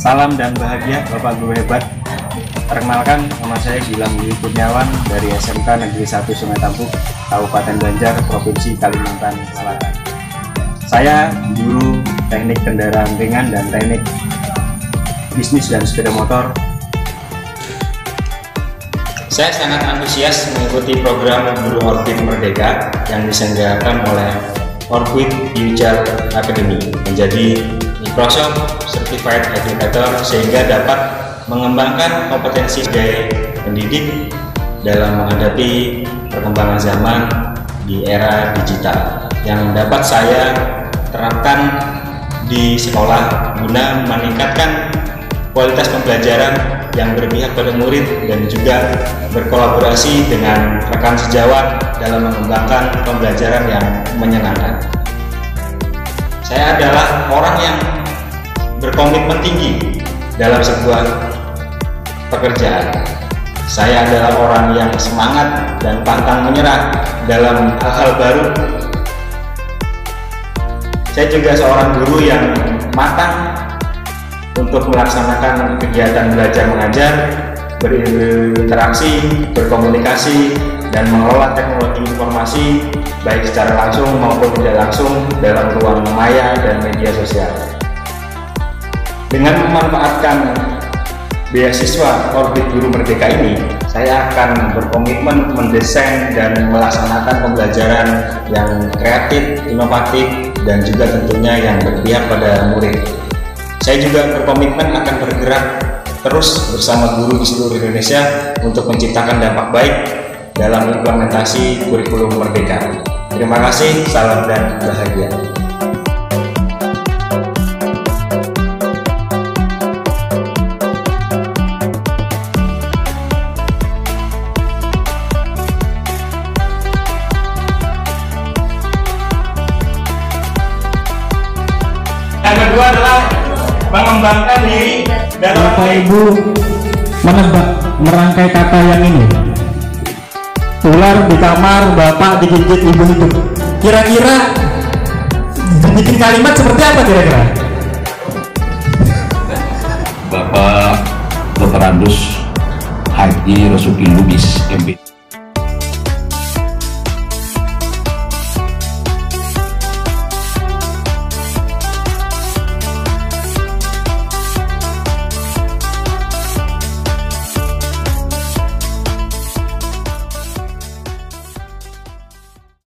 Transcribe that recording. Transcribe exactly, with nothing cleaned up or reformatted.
Salam dan bahagia Bapak Guru hebat. Perkenalkan, nama saya Gilang Dwi Kurniawan dari S M K Negeri satu Sungai Tambuk, Kabupaten Banjar, Provinsi Kalimantan Selatan. Saya guru teknik kendaraan ringan dan teknik bisnis dan sepeda motor. Saya sangat antusias mengikuti program Guru Orbit Merdeka yang diselenggarakan oleh Orbit Future Academy menjadi Microsoft Certified Educator, sehingga dapat mengembangkan kompetensi sebagai pendidik dalam menghadapi perkembangan zaman di era digital yang dapat saya terapkan di sekolah guna meningkatkan kualitas pembelajaran yang berpihak pada murid dan juga berkolaborasi dengan rekan sejawat dalam mengembangkan pembelajaran yang menyenangkan. Saya adalah orang yang berkomitmen tinggi dalam sebuah pekerjaan. Saya adalah orang yang semangat dan pantang menyerah dalam hal-hal baru. Saya juga seorang guru yang matang untuk melaksanakan kegiatan belajar mengajar, berinteraksi, berkomunikasi, dan mengelola teknologi informasi baik secara langsung maupun tidak langsung dalam ruang maya dan media sosial. Dengan memanfaatkan beasiswa Orbit Guru Merdeka ini, saya akan berkomitmen mendesain dan melaksanakan pembelajaran yang kreatif, inovatif, dan juga tentunya yang berpihak pada murid. Saya juga berkomitmen akan bergerak terus bersama guru di seluruh Indonesia untuk menciptakan dampak baik dalam implementasi kurikulum Merdeka. Terima kasih, salam dan bahagia. Yang kedua adalah mengembangkan diri dan Bapak Ibu menebak merangkai kata yang ini. Ular di kamar, bapak digigit ibu itu. Kira-kira bikin kalimat seperti apa kira-kira? Bapak Doktor Andus Haji Rosuki Lubis M B